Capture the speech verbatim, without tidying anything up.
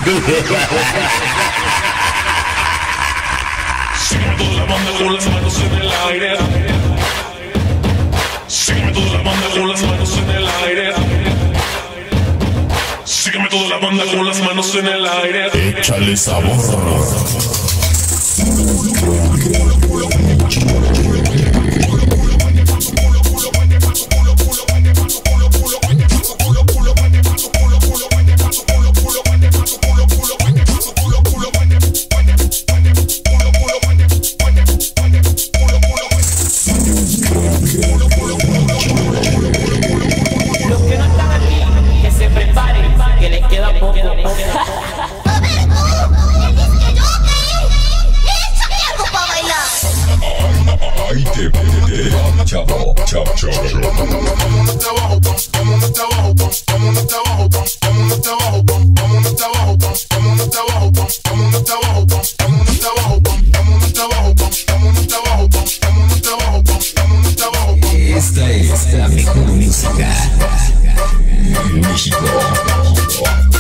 Sígueme toda la banda con las manos en el aire. Sígueme toda la banda con las manos en el aire. Sígueme toda la banda con las manos en el aire. Échale sabor. Ahí te vete, chavo, chavo, chavo. Vámonos de abajo, vámonos de abajo, vámonos de abajo, vámonos de abajo, vámonos de abajo, vámonos de abajo, vámonos de abajo, vámonos de abajo, vámonos de abajo, vámonos de abajo, vámonos de abajo, vámonos de abajo. Esta es la mejor música de México.